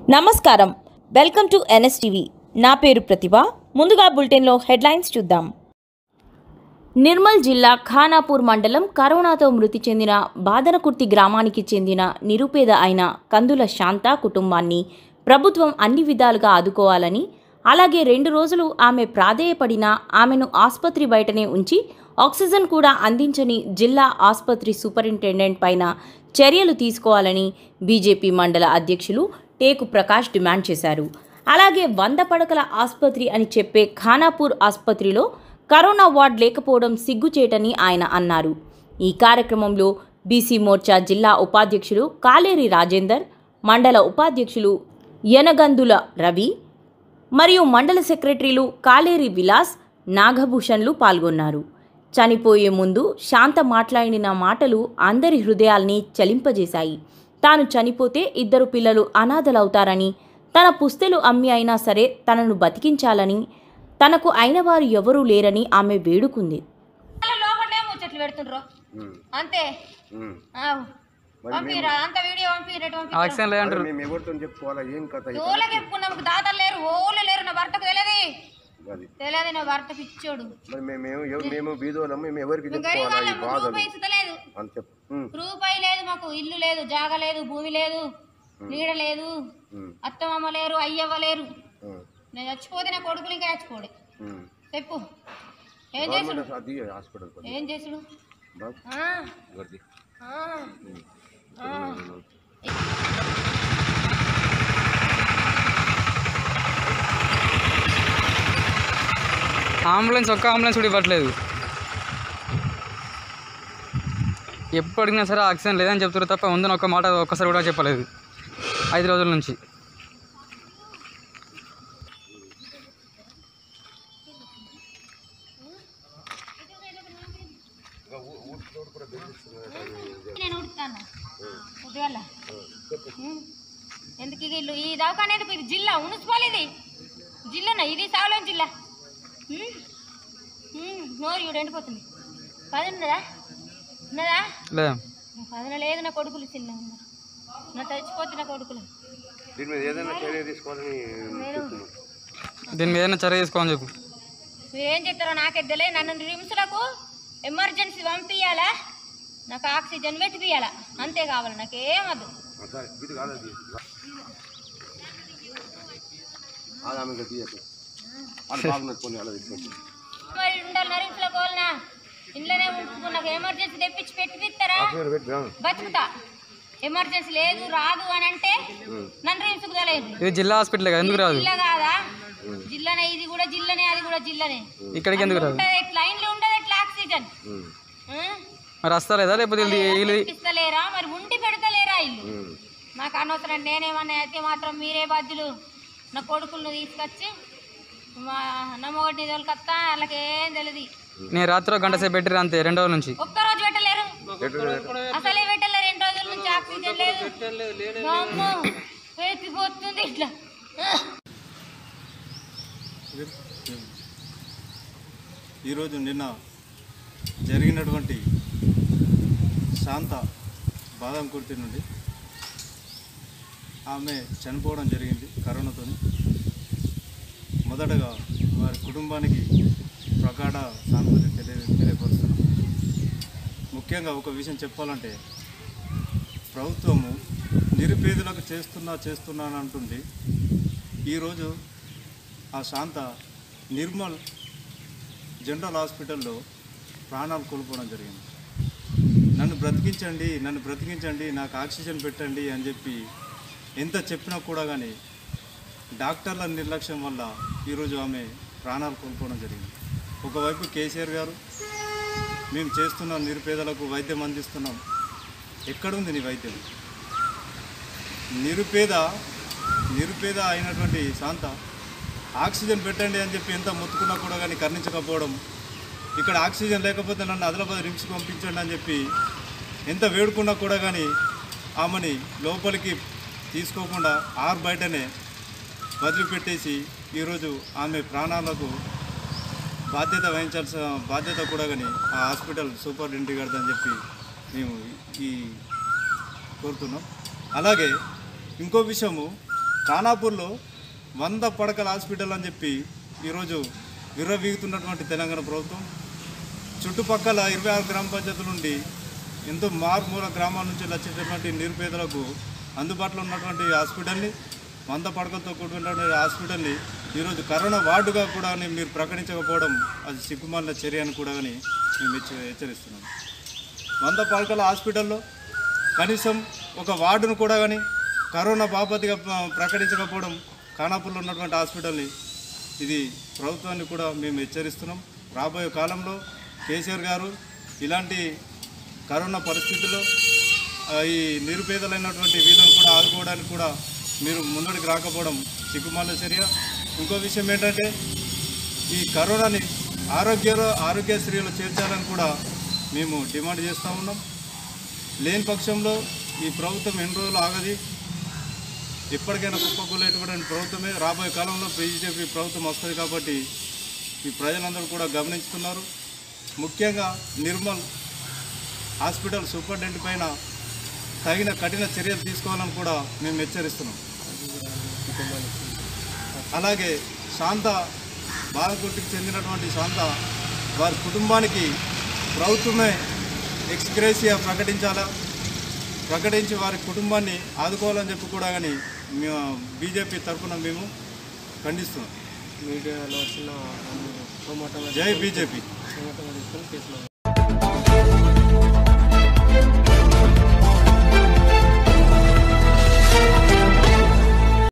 నమస్కారం, welcome to NSTV. నా పేరు ప్రతిభ. ముందుగా బులెటిన్లో హెడ్లైన్స్ చూద్దాం. నిర్మల్ జిల్లా ఖానాపూర్ మండలం కరోనాతో మృతి చెందిన బాదనకుర్తి గ్రామానికి చెందిన నిరుపేద అయిన కందుల శాంత కుటుంబాన్ని ప్రభుత్వం అన్ని విధాలుగా ఆదుకోవాలని, అలాగే 2 రోజులు ఆమె ప్రాధేయపడినా ఆమెను ఆసుపత్రి బయటనే ఉంచి ఆక్సిజన్ కూడా అందించని జిల్లా ఆసుపత్రి సూపరింటెండెంట్ పైన చర్యలు తీసుకోవాలని బీజేపీ మండల అధ్యక్షులు టేకు ప్రకాష్ డిమాండ్ చేశారు. అలాగే 100 పడకల ఆసుపత్రి అని చెప్పే ఖానాపూర్ ఆసుపత్రిలో కరోనా వార్డ్ లేకపోవడం సిగ్గుచేటని ఆయన అన్నారు. ఈ కార్యక్రమంలో బీసీ మోర్చా జిల్లా ఉపాధ్యక్షులు కాలేరి రాజేందర్, మండల ఉపాధ్యక్షులు యనగందుల రవి మరియు మండల సెక్రటరీలు కాలేరి విలాస్, నాగభూషణ్లు పాల్గొన్నారు. చనిపోయే ముందు శాంత మాట్లాడిన మాటలు అందరి హృదయాల్ని చలింపజేశాయి. తాను చనిపోతే 2 పిల్లలు అనాథలవుతారని, తన పుస్తెలు అమ్మి అయినా సరే తనను బతికించాలని, తనకు అయిన వారు ఎవరూ లేరని ఆమె వేడుకుంది. తెలియదు నా భర్త పిచ్చోడు. రూపాయి లేదు, మాకు ఇల్లు లేదు, జాగ లేదు, భూమి లేదు, నీడ లేదు, అత్తమ్మ లేరు, అయ్యవ్వ లేరు. నేను చచ్చిపోతే నా కొడుకులు ఇంకా చచ్చిపోడు. చెప్పు ఏం చేసుడు, ఏం చేసుడు? ఒక్క అంబులెన్స్ కూడా ఇవ్వట్లేదు. ఎప్పుడు అడిగినా సరే ఆక్సిజన్ లేదని చెప్తారు తప్ప ఉందని ఒక్క మాట ఒక్కసారి కూడా చెప్పలేదు 5 రోజుల నుంచి. ఎందుకు ఇల్లు ఈ దవాఖాన ఇది జిల్లా మున్సిపల్, ఇది జిల్లానా, ఇది సావలం జిల్లా. నోరు ఇవి ఎండిపోతుంది. 10 ఉన్నదా? ఉన్నదా? 10 లేదు. నా కొడుకులు చిన్న నా చచ్చిపోతే నా కొడుకులు. దీని మీద ఏదైనా చర్య తీసుకోవాలని చెప్పు. ఏం చెప్తారో నాకే తెలియదు. నన్ను రిమ్స్లకు ఎమర్జెన్సీ పంపించాలా, నాకు ఆక్సిజన్ పెట్టిపియాలా, అంతే కావాలి. నాకేమద్దు. మరి ఉండాలి నరింపులో కోల్నా ఇంట్లోనే ఉంటుకు. నాకు ఎమర్జెన్సీ తెప్పించి పెట్టిస్తారా? బతుకుతా. ఎమర్జెన్సీ లేదు రాదు అని అంటే నన్ను రిమ్స్కు తెలియదు. ఇది జిల్లా హాస్పిటల్ ఎందుకు రాదు? జిల్లా కాదా? జిల్లానే, ఇది కూడా జిల్లానే, అది కూడా జిల్లానే. ఇక్కడికి ఎందుకు రాదు? లైన్లో ఉండదు ఎట్లా ఆక్సిజన్? మరి వస్తలేదా లేకపోతే ఇస్తలేరా? మరి ఉండి పెడతలేరా ఇల్లు? నాకు అనవసరం. నేనేమన్నా అయితే మాత్రం మీరే బాధ్యులు. నా కొడుకులను తీసుకొచ్చి నా మొగటిని తోలుకొస్తా. వాళ్ళకేం తెలియదు. నేను రాత్రి 1 గంట సేపు పెట్టిరు అంతే. 2 రోజుల నుంచి ఒక్కరోజు పెట్టలేరు, అసలే పెట్టలేరు. 2 రోజుల నుంచి ఆక్సిజన్ లేదు. పెట్టిపోతుంది ఇట్లా. ఈరోజు నిన్న జరిగినటువంటి శాంత బాదంకుర్తి నుండి ఆమె చనిపోవడం జరిగింది కరోనాతో. మొదటగా వారి కుటుంబానికి ప్రగాఢ సానుభూతి తెలియపరుస్తున్నాం. ముఖ్యంగా ఒక విషయం చెప్పాలంటే, ప్రభుత్వము నిరుపేదలకు చేస్తున్నాను అంటుంది. ఈరోజు ఆ శాంత నిర్మల్ జనరల్ హాస్పిటల్లో ప్రాణాలు కోల్పోవడం జరిగింది. నన్ను బ్రతికించండి, నాకు ఆక్సిజన్ పెట్టండి అని చెప్పి ఎంత చెప్పినా కూడా కానీ డాక్టర్ల నిర్లక్ష్యం వల్ల ఈరోజు ఆమె ప్రాణాలు కోల్పోవడం జరిగింది. ఒకవైపు కేసీఆర్ గారు మేము చేస్తున్నాం, నిరుపేదలకు వైద్యం అందిస్తున్నాం. ఎక్కడుంది నీ వైద్యం? నిరుపేద అయినటువంటి శాంత ఆక్సిజన్ పెట్టండి అని చెప్పి ఎంత మొత్తుకున్నా కూడా కానీ కర్ణించకపోవడం, ఇక్కడ ఆక్సిజన్ లేకపోతే నన్ను ఆదిలాబాద్ రిమ్స్కి పంపించండి అని చెప్పి ఎంత వేడుకున్నా కూడా కానీ ఆమెని లోపలికి తీసుకోకుండా బయటనే వదిలిపెట్టేసి ఈరోజు ఆమె ప్రాణాలకు బాధ్యత వహించాల్సిన బాధ్యత కూడా కానీ ఆ హాస్పిటల్ సూపరింటెండెంట్ గారిది అని చెప్పి మేము ఈ కోరుతున్నాం. అలాగే ఇంకో విషయము, ఖానాపూర్లో 100 పడకల హాస్పిటల్ అని చెప్పి ఈరోజు విర్రవీగుతున్నటువంటి తెలంగాణ ప్రభుత్వం చుట్టుపక్కల 26 గ్రామ పంచాయతీల నుండి ఎంతో మారుమూల గ్రామాల నుంచి వచ్చేటటువంటి నిరుపేదలకు అందుబాటులో ఉన్నటువంటి హాస్పిటల్ని 100 పడకలతో కూడుకున్నటువంటి హాస్పిటల్ని ఈరోజు కరోనా వార్డుగా కూడా మీరు ప్రకటించకపోవడం అది సిగ్గుమాలిన చర్య అని కూడా మేము హెచ్చరిస్తున్నాం. 100 పడకల హాస్పిటల్లో కనీసం ఒక వార్డును కూడా కానీ కరోనా బాపతిగా ప్రకటించకపోవడం ఖానాపూర్లో ఉన్నటువంటి హాస్పిటల్ని ఇది ప్రభుత్వాన్ని కూడా మేము హెచ్చరిస్తున్నాం. రాబోయే కాలంలో కేసీఆర్ గారు ఇలాంటి కరోనా పరిస్థితుల్లో ఈ నిరుపేదలైనటువంటి వీళ్ళని కూడా ఆదుకోవడానికి కూడా మీరు ముందడికి రాకపోవడం సిగ్గుమాలిన చర్య. ఇంకో విషయం ఏంటంటే ఈ కరోనాని ఆరోగ్యశ్రీలో చేర్చాలని కూడా మేము డిమాండ్ చేస్తూ ఉన్నాం. లేని పక్షంలో ఈ ప్రభుత్వం ఎన్ని రోజులు ఆగది, ఎప్పటికైనా కుప్పకూలేటువంటి ప్రభుత్వమే రాబోయే కాలంలో బీజేపీ ప్రభుత్వం వస్తుంది. కాబట్టి ఈ ప్రజలందరూ కూడా గమనిస్తున్నారు. ముఖ్యంగా నిర్మల్ హాస్పిటల్ సూపరింటెండెంట్ పైన తగిన కఠిన చర్యలు తీసుకోవాలని కూడా మేము హెచ్చరిస్తున్నాం. అలాగే శాంత బాలకుర్తికి చెందినటువంటి శాంత వారి కుటుంబానికి ప్రభుత్వమే ఎక్స్గ్రేషియా ప్రకటించి వారి కుటుంబాన్ని ఆదుకోవాలని చెప్పి కూడా కానీ మేము బీజేపీ తరఫున మేము ఖండిస్తున్నాం. మీడియాలో వచ్చిన జై బీజేపీ.